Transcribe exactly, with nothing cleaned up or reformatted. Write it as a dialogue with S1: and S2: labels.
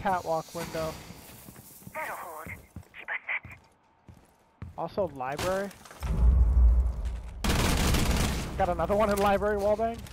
S1: catwalk window.
S2: That'll hold. Keep us set.
S1: Also library. Got another one in library, wallbang.